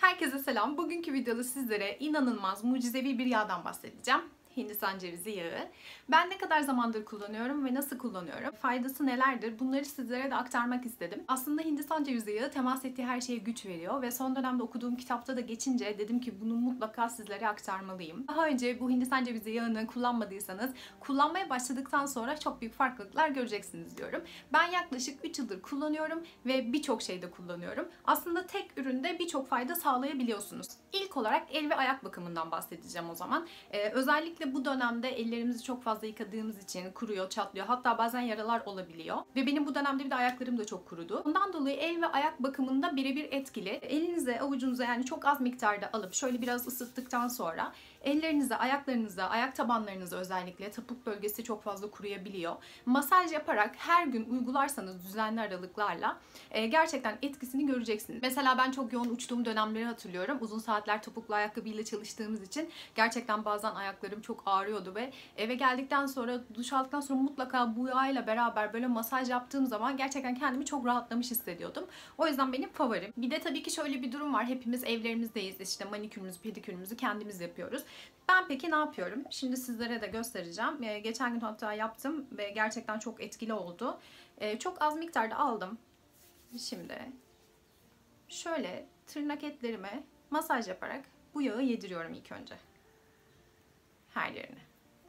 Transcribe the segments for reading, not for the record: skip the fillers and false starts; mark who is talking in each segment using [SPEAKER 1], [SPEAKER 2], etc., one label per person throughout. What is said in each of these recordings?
[SPEAKER 1] Herkese selam. Bugünkü videoda sizlere inanılmaz mucizevi bir yağdan bahsedeceğim. Hindistan cevizi yağı. Ben ne kadar zamandır kullanıyorum ve nasıl kullanıyorum? Faydası nelerdir? Bunları sizlere de aktarmak istedim. Aslında Hindistan cevizi yağı temas ettiği her şeye güç veriyor ve son dönemde okuduğum kitapta da geçince dedim ki bunu mutlaka sizlere aktarmalıyım. Daha önce bu Hindistan cevizi yağını kullanmadıysanız kullanmaya başladıktan sonra çok büyük farklılıklar göreceksiniz diyorum. Ben yaklaşık 3 yıldır kullanıyorum ve birçok şeyde kullanıyorum. Aslında tek üründe birçok fayda sağlayabiliyorsunuz. İlk olarak el ve ayak bakımından bahsedeceğim o zaman. Özellikle bu dönemde ellerimizi çok fazla yıkadığımız için kuruyor, çatlıyor. Hatta bazen yaralar olabiliyor. Ve benim bu dönemde bir de ayaklarım da çok kurudu. Ondan dolayı el ve ayak bakımında birebir etkili. Elinize, avucunuza yani çok az miktarda alıp şöyle biraz ısıttıktan sonra ellerinize, ayaklarınıza, ayak tabanlarınıza özellikle topuk bölgesi çok fazla kuruyabiliyor. Masaj yaparak her gün uygularsanız düzenli aralıklarla gerçekten etkisini göreceksiniz. Mesela ben çok yoğun uçtuğum dönemleri hatırlıyorum. Uzun saatler topuklu ayakkabıyla çalıştığımız için gerçekten bazen ayaklarım çok ağrıyordu ve eve geldikten sonra, duş aldıktan sonra mutlaka bu yağla beraber böyle masaj yaptığım zaman gerçekten kendimi çok rahatlamış hissediyordum. O yüzden benim favorim. Bir de tabii ki şöyle bir durum var. Hepimiz evlerimizdeyiz. İşte manikürümüzü, pedikürümüzü kendimiz yapıyoruz. Ben peki ne yapıyorum? Şimdi sizlere de göstereceğim. Geçen gün hatta yaptım ve gerçekten çok etkili oldu. Çok az miktarda aldım. Şimdi şöyle tırnak etlerime masaj yaparak bu yağı yediriyorum ilk önce. Her yerine.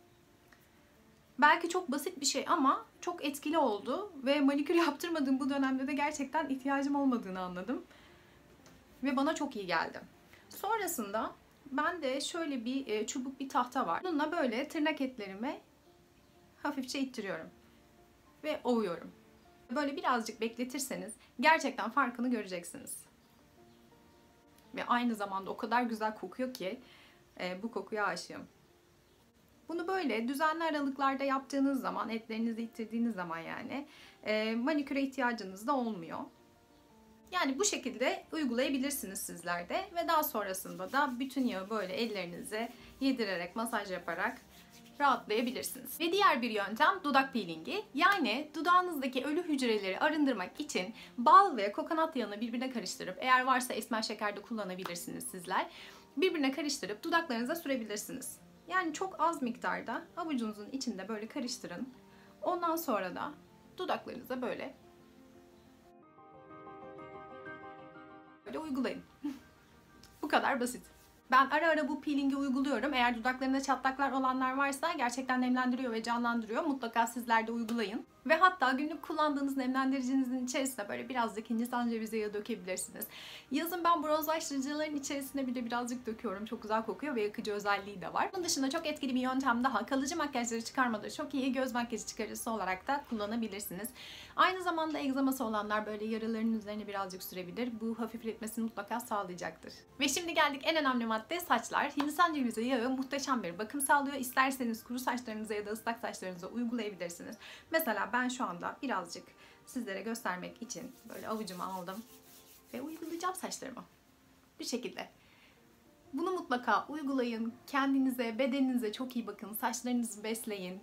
[SPEAKER 1] Belki çok basit bir şey ama çok etkili oldu ve manikür yaptırmadığım bu dönemde de gerçekten ihtiyacım olmadığını anladım. Ve bana çok iyi geldi. Sonrasında ben de şöyle bir çubuk bir tahta var. Bununla böyle tırnak etlerimi hafifçe ittiriyorum. Ve ovuyorum. Böyle birazcık bekletirseniz gerçekten farkını göreceksiniz. Ve aynı zamanda o kadar güzel kokuyor ki bu kokuya aşığım. Bunu böyle düzenli aralıklarda yaptığınız zaman, etlerinizi ittirdiğiniz zaman yani maniküre ihtiyacınız da olmuyor. Yani bu şekilde uygulayabilirsiniz sizler de ve daha sonrasında da bütün yağı böyle ellerinize yedirerek, masaj yaparak rahatlayabilirsiniz. Ve diğer bir yöntem dudak peelingi. Yani dudağınızdaki ölü hücreleri arındırmak için bal ve kokonat yağını birbirine karıştırıp, eğer varsa esmer şeker de kullanabilirsiniz sizler. Birbirine karıştırıp dudaklarınıza sürebilirsiniz. Yani çok az miktarda avucunuzun içinde böyle karıştırın. Ondan sonra da dudaklarınıza böyle uygulayın. Bu kadar basit. Ben ara ara bu peelingi uyguluyorum. Eğer dudaklarında çatlaklar olanlar varsa gerçekten nemlendiriyor ve canlandırıyor. Mutlaka sizler de uygulayın. Ve hatta günlük kullandığınız nemlendiricinizin içerisine böyle birazcık Hindistan cevizi yağı dökebilirsiniz. Yazın ben bronzlaştırıcıların içerisine bir de birazcık döküyorum. Çok güzel kokuyor ve yakıcı özelliği de var. Bunun dışında çok etkili bir yöntem daha. Kalıcı makyajları çıkarmada çok iyi göz makyajı çıkarıcısı olarak da kullanabilirsiniz. Aynı zamanda egzaması olanlar böyle yaralarının üzerine birazcık sürebilir. Bu hafifletmesini mutlaka sağlayacaktır. Ve şimdi geldik en önemli madde, saçlar. Hindistan cevizi yağı muhteşem bir bakım sağlıyor. İsterseniz kuru saçlarınıza ya da ıslak saçlarınıza uygulayabilirsiniz. Mesela ben şu anda birazcık sizlere göstermek için böyle avucuma aldım ve uygulayacağım saçlarıma. Bu şekilde. Bunu mutlaka uygulayın. Kendinize, bedeninize çok iyi bakın. Saçlarınızı besleyin.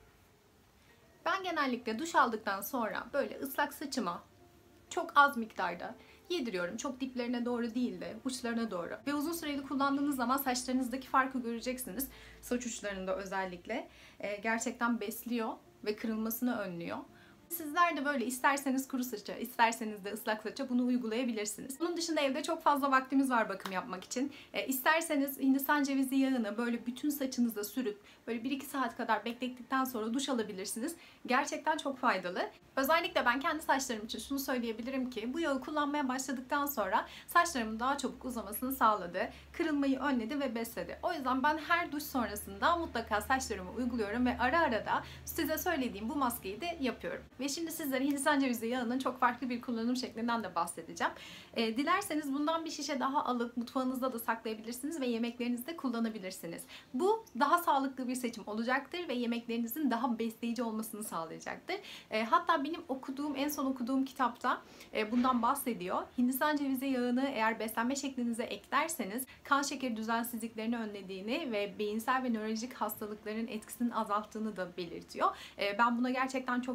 [SPEAKER 1] Ben genellikle duş aldıktan sonra böyle ıslak saçıma çok az miktarda yediriyorum. Çok diplerine doğru değil de uçlarına doğru. Ve uzun süreli kullandığınız zaman saçlarınızdaki farkı göreceksiniz. Saç uçlarında özellikle. Gerçekten besliyor ve kırılmasını önlüyor. Sizler de böyle isterseniz kuru saça, isterseniz de ıslak saça bunu uygulayabilirsiniz. Bunun dışında evde çok fazla vaktimiz var bakım yapmak için. İsterseniz Hindistan cevizi yağını böyle bütün saçınıza sürüp böyle 1-2 saat kadar beklettikten sonra duş alabilirsiniz. Gerçekten çok faydalı. Özellikle ben kendi saçlarım için şunu söyleyebilirim ki bu yağı kullanmaya başladıktan sonra saçlarımın daha çabuk uzamasını sağladı. Kırılmayı önledi ve besledi. O yüzden ben her duş sonrasında mutlaka saçlarımı uyguluyorum ve ara ara da size söylediğim bu maskeyi de yapıyorum. Ve şimdi sizlere Hindistan cevizi yağının çok farklı bir kullanım şeklinden de bahsedeceğim. Dilerseniz bundan bir şişe daha alıp mutfağınızda da saklayabilirsiniz ve yemeklerinizde kullanabilirsiniz. Bu daha sağlıklı bir seçim olacaktır ve yemeklerinizin daha besleyici olmasını sağlayacaktır. Hatta benim en son okuduğum kitapta bundan bahsediyor. Hindistan cevizi yağını eğer beslenme şeklinize eklerseniz kan şekeri düzensizliklerini önlediğini ve beyinsel ve nörolojik hastalıkların etkisini azalttığını da belirtiyor. Ben buna gerçekten çok şaşırmıştım.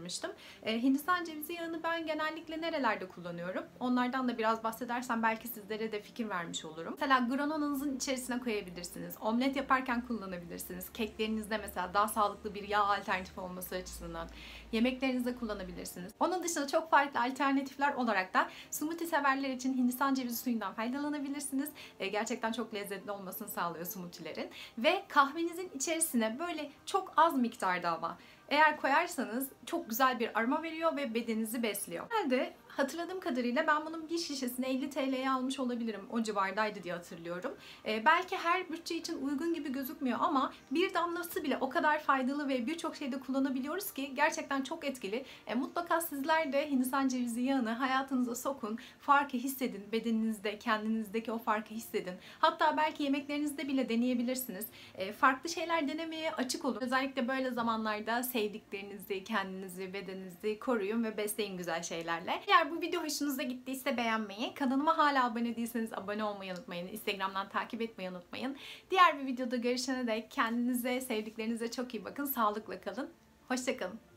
[SPEAKER 1] kullanmıştım. Hindistan cevizi yağını ben genellikle nerelerde kullanıyorum? Onlardan da biraz bahsedersem belki sizlere de fikir vermiş olurum. Mesela granolanızın içerisine koyabilirsiniz. Omlet yaparken kullanabilirsiniz. Keklerinizde mesela daha sağlıklı bir yağ alternatifi olması açısından. Yemeklerinizde kullanabilirsiniz. Onun dışında çok farklı alternatifler olarak da smoothie severler için Hindistan cevizi suyundan faydalanabilirsiniz. Gerçekten çok lezzetli olmasını sağlıyor smoothie'lerin. Ve kahvenizin içerisine böyle çok az miktarda ama eğer koyarsanız çok güzel bir aroma veriyor ve bedeninizi besliyor. Herhalde hatırladığım kadarıyla ben bunun bir şişesini 50 TL'ye almış olabilirim. O civardaydı diye hatırlıyorum. Belki her bütçe için uygun gibi gözükmüyor ama bir damlası bile o kadar faydalı ve birçok şeyde kullanabiliyoruz ki gerçekten çok etkili. Mutlaka sizler de Hindistan cevizi yağını hayatınıza sokun. Farkı hissedin. Bedeninizde, kendinizdeki o farkı hissedin. Hatta belki yemeklerinizde bile deneyebilirsiniz. Farklı şeyler denemeye açık olun. Özellikle böyle zamanlarda sevdiklerinizi, kendinizi, bedeninizi koruyun ve besleyin güzel şeylerle. Eğer bu video hoşunuza gittiyse beğenmeyi, kanalıma hala abone değilseniz abone olmayı unutmayın. Instagram'dan takip etmeyi unutmayın. Diğer bir videoda görüşene dek kendinize, sevdiklerinize çok iyi bakın. Sağlıkla kalın. Hoşça kalın.